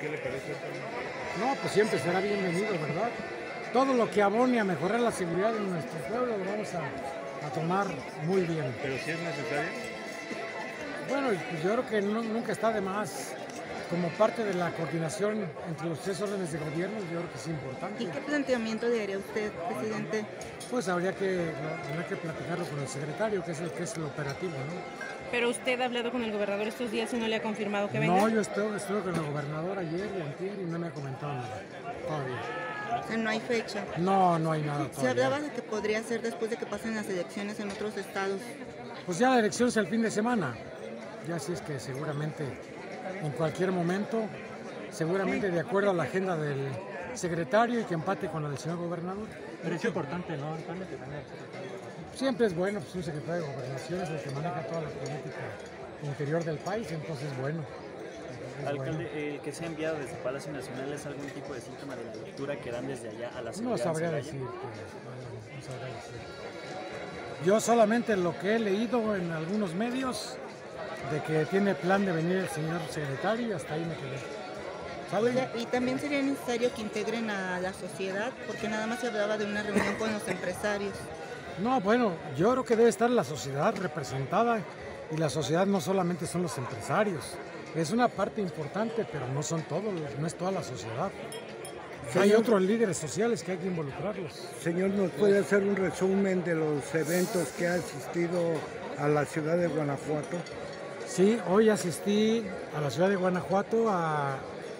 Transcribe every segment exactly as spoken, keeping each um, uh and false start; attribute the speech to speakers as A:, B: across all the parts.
A: ¿Qué le parece?
B: No, pues siempre será bienvenido, ¿verdad? Todo lo que abone a mejorar la seguridad de nuestro pueblo lo vamos a, a tomar muy bien.
A: ¿Pero si es necesario?
B: Bueno, pues yo creo que no, nunca está de más. Como parte de la coordinación entre los tres órdenes de gobierno, yo creo que es importante.
C: ¿Y qué planteamiento le haría usted, presidente?
B: Pues habría que, habría que platicarlo con el secretario, que es el que es el operativo, ¿no?
D: Pero usted ha hablado con el gobernador estos días y no le ha confirmado que venga.
B: No, yo estuve, estuve con el gobernador ayer y antier y no me ha comentado nada, todavía.
C: O sea, no hay fecha.
B: No, no hay nada todavía.
C: Se hablaba de que podría ser después de que pasen las elecciones en otros estados.
B: Pues ya la elección es el fin de semana, ya sí es que seguramente en cualquier momento, seguramente de acuerdo a la agenda del secretario y que empate con la del señor gobernador.
E: Pero es importante, ¿no? Que tenga el secretario.
B: Siempre es bueno, pues un secretario de Gobernación es el que maneja toda la política interior del país, entonces bueno.
F: Alcalde, bueno. ¿El que se ha enviado desde Palacio Nacional es algún tipo de síntoma de la lectura que dan desde allá a la seguridad?
B: No sabría decir, que, no, no sabría decir. Yo solamente lo que he leído en algunos medios de que tiene plan de venir el señor secretario y hasta ahí me quedé.
C: ¿Sabe? Y también sería necesario que integren a la sociedad, porque nada más se hablaba de una reunión con los empresarios.
B: No, bueno, yo creo que debe estar la sociedad representada y la sociedad no solamente son los empresarios, es una parte importante, pero no son todos, no es toda la sociedad. Señor, hay otros líderes sociales que hay que involucrarlos.
G: Señor, ¿nos puede hacer un resumen de los eventos que ha asistido a la ciudad de Guanajuato?
B: Sí, hoy asistí a la ciudad de Guanajuato a,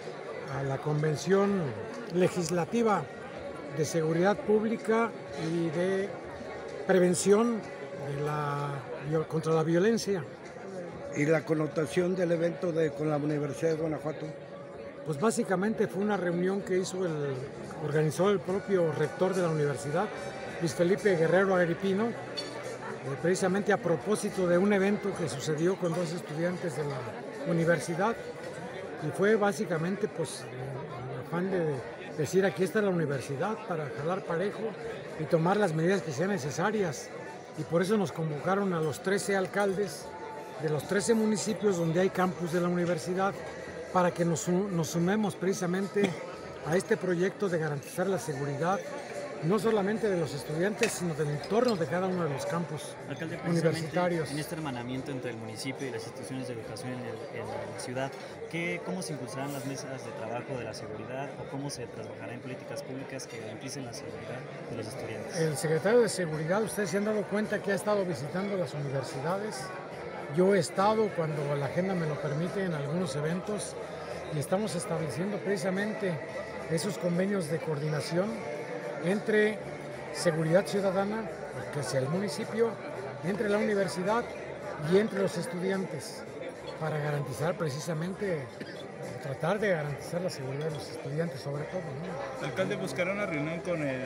B: a la convención legislativa de seguridad pública y de prevención de la, contra la violencia.
G: ¿Y la connotación del evento de, con la Universidad de Guanajuato?
B: Pues básicamente fue una reunión que hizo el, organizó el propio rector de la universidad, Luis Felipe Guerrero Agripino, eh, precisamente a propósito de un evento que sucedió con dos estudiantes de la universidad, y fue básicamente pues el afán de decir aquí está la universidad para jalar parejo y tomar las medidas que sean necesarias, y por eso nos convocaron a los trece alcaldes de los trece municipios donde hay campus de la universidad para que nos, nos sumemos precisamente a este proyecto de garantizar la seguridad no solamente de los estudiantes, sino del entorno de cada uno de los campus
F: Alcalde,
B: universitarios.
F: En este hermanamiento entre el municipio y las instituciones de educación en, el, en la ciudad, ¿qué, ¿cómo se impulsarán las mesas de trabajo de la seguridad o cómo se trabajará en políticas públicas que garanticen la seguridad de los estudiantes?
B: El secretario de Seguridad, ustedes se han dado cuenta que ha estado visitando las universidades. Yo he estado, cuando la agenda me lo permite, en algunos eventos y estamos estableciendo precisamente esos convenios de coordinación entre seguridad ciudadana, que es el municipio, entre la universidad y entre los estudiantes, para garantizar precisamente, tratar de garantizar la seguridad de los estudiantes sobre todo, ¿no?
A: Alcalde, ¿buscará una reunión con el,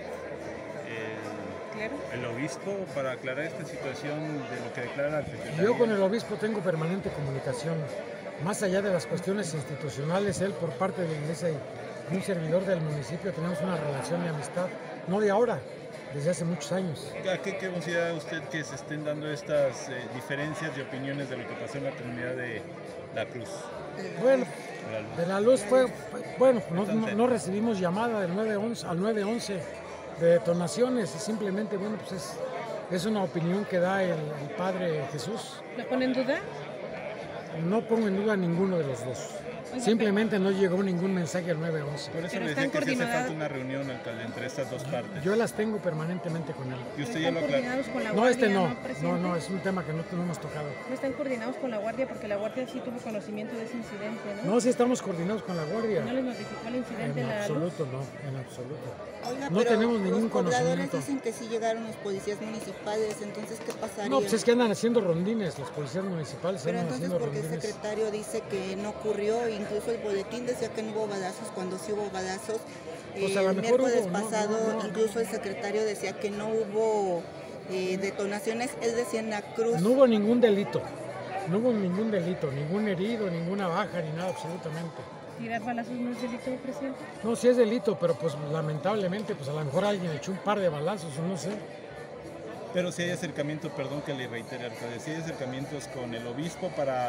A: el, el obispo para aclarar esta situación de lo que declara el secretario?
B: Yo con el obispo tengo permanente comunicación, más allá de las cuestiones institucionales, él por parte de la iglesia y un servidor del municipio tenemos una relación de amistad, no de ahora, desde hace muchos años.
A: ¿A qué, qué considera usted que se estén dando estas eh, diferencias de opiniones de lo que pasó en la comunidad de La Cruz?
B: Bueno, de La Luz fue, bueno, no, no, no recibimos llamada del nueve once al nueve once de detonaciones, y simplemente, bueno, pues es, es una opinión que da el, el Padre Jesús.
D: ¿La pone en duda?
B: No pongo en duda ninguno de los dos. Simplemente no llegó ningún mensaje al nueve once.
A: Por eso le decía que se hace falta una reunión, alcalde, entre estas dos partes.
B: Yo las tengo permanentemente con él.
A: ¿Y usted ya lo aclaró?
B: No, este no. No, no, es un tema que no, no hemos tocado.
D: ¿No están coordinados con la Guardia? Porque la Guardia sí tuvo conocimiento de ese incidente, ¿no?
B: No, sí estamos coordinados con la Guardia.
D: ¿No les notificó el incidente
B: en
D: la
B: absoluto,
D: luz?
B: no, en absoluto.
C: Oiga,
B: no tenemos ningún conocimiento.
C: Los pobladores dicen que sí llegaron los policías municipales, entonces ¿qué pasaría?
B: No, pues es que andan haciendo rondines, los policías municipales
C: Pero
B: andan
C: entonces,
B: haciendo
C: ¿por qué
B: rondines?
C: el secretario dice que no ocurrió? Incluso el boletín decía que no hubo balazos cuando sí hubo balazos.
B: Pues
C: eh, el miércoles
B: hubo,
C: pasado,
B: no, no, no,
C: incluso el secretario decía que no hubo eh, detonaciones. Él decía en La Cruz.
B: No hubo ningún delito, no hubo ningún delito, ningún herido, ninguna baja, ni nada absolutamente.
D: ¿Tirar balazos no es delito, presidente?
B: No, sí es delito, pero pues lamentablemente, pues a lo mejor alguien echó un par de balazos o no sé.
A: Pero si hay acercamiento, perdón que le reitere, alcalde, si hay acercamientos con el obispo para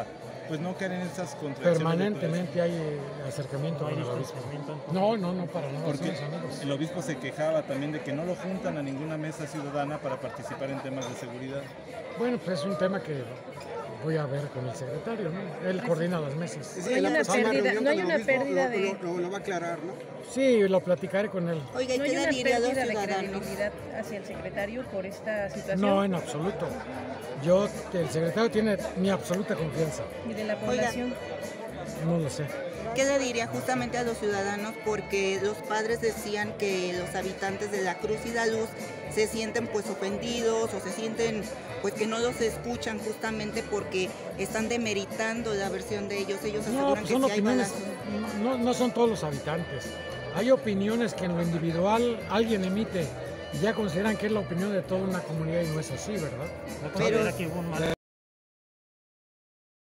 A: pues no caer en esas contradicciones.
B: Permanentemente hay eh, acercamiento
E: No hay
B: con el obispo.
E: distanciamiento, entonces.
B: No, no, no, para nada.
A: Porque
B: somos amigos.
A: el obispo se quejaba también de que no lo juntan a ninguna mesa ciudadana para participar en temas de seguridad.
B: Bueno, pues es un tema que voy a ver con el secretario, ¿no? Él coordina las mesas.
H: Sí,
D: No hay
H: en la
D: una
H: próxima
D: pérdida-
H: reunión
D: no hay
H: con el
D: una
H: obispo
D: pérdida
H: lo-
D: de-
H: Lo, lo- lo va a aclarar, ¿no?
B: Sí, lo platicaré con él.
C: Oiga, ¿y
D: ¿No hay
C: qué le
D: una
C: diría a los
D: pérdida de
C: ciudadanos?
D: credibilidad hacia el secretario por esta situación?
B: No, en absoluto. Yo, el secretario tiene mi absoluta confianza.
D: Y de la población.
B: No lo sé.
C: ¿Qué le diría justamente a los ciudadanos? Porque los padres decían que los habitantes de la Cruz y la Luz se sienten pues ofendidos o se sienten pues que no los escuchan justamente porque están demeritando la versión de ellos. Ellos
B: No,
C: aseguran
B: pues
C: que
B: son
C: sí hay
B: opiniones,
C: balazos.
B: no, no son todos los habitantes. Hay opiniones que en lo individual alguien emite y ya consideran que es la opinión de toda una comunidad y no es así, ¿verdad?
E: No considera que hubo un mal